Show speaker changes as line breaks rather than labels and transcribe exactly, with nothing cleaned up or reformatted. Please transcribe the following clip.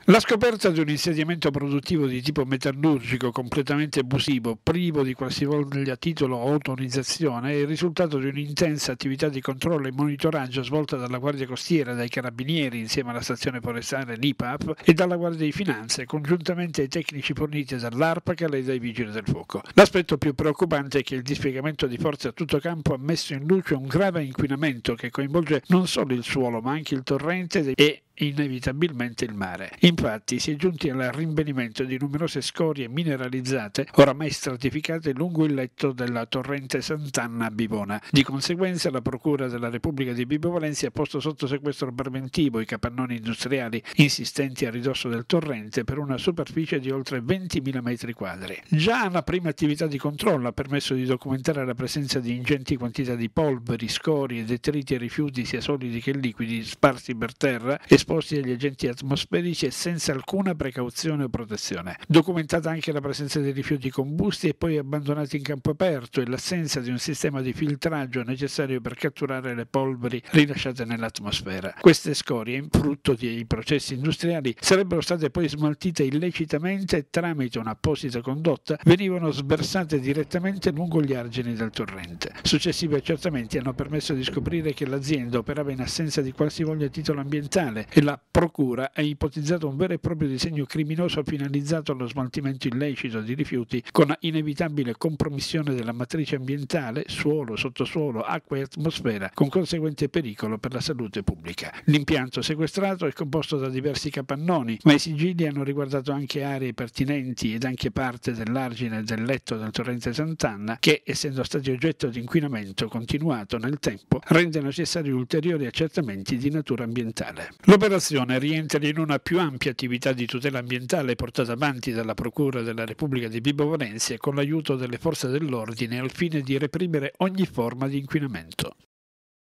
La scoperta di un insediamento produttivo di tipo metallurgico completamente abusivo, privo di qualsivoglia titolo o autorizzazione, è il risultato di un'intensa attività di controllo e monitoraggio svolta dalla Guardia Costiera, dai Carabinieri insieme alla stazione forestale N I P A P e dalla Guardia di Finanze, congiuntamente ai tecnici forniti dall'ARPACAL e dai Vigili del Fuoco. L'aspetto più preoccupante è che il dispiegamento di forze a tutto campo ha messo in luce un grave inquinamento che coinvolge non solo il suolo ma anche il torrente e inevitabilmente il mare. Infatti si è giunti al rinvenimento di numerose scorie mineralizzate oramai stratificate lungo il letto della torrente Sant'Anna a Bivona. Di conseguenza la Procura della Repubblica di Vibo Valentia ha posto sotto sequestro preventivo i capannoni industriali insistenti a ridosso del torrente per una superficie di oltre ventimila metri quadri. Già la prima attività di controllo ha permesso di documentare la presenza di ingenti quantità di polveri, scorie, detriti e rifiuti sia solidi che liquidi sparsi per terra, esposti agli agenti atmosferici e senza alcuna precauzione o protezione. Documentata anche la presenza di rifiuti combusti e poi abbandonati in campo aperto e l'assenza di un sistema di filtraggio necessario per catturare le polveri rilasciate nell'atmosfera. Queste scorie, frutto dei processi industriali, sarebbero state poi smaltite illecitamente e tramite un'apposita condotta venivano sversate direttamente lungo gli argini del torrente. Successivi accertamenti hanno permesso di scoprire che l'azienda operava in assenza di qualsivoglia titolo ambientale e la Procura ha ipotizzato un vero e proprio disegno criminoso finalizzato allo smaltimento illecito di rifiuti con inevitabile compromissione della matrice ambientale, suolo, sottosuolo, acqua e atmosfera, con conseguente pericolo per la salute pubblica. L'impianto sequestrato è composto da diversi capannoni, ma i sigilli hanno riguardato anche aree pertinenti ed anche parte dell'argine del letto del torrente Sant'Anna che, essendo stati oggetto di inquinamento continuato nel tempo, rende necessari ulteriori accertamenti di natura ambientale. L'operazione rientra in una più ampia attività di tutela ambientale portata avanti dalla Procura della Repubblica di Vibo Valentia con l'aiuto delle forze dell'ordine al fine di reprimere ogni forma di inquinamento.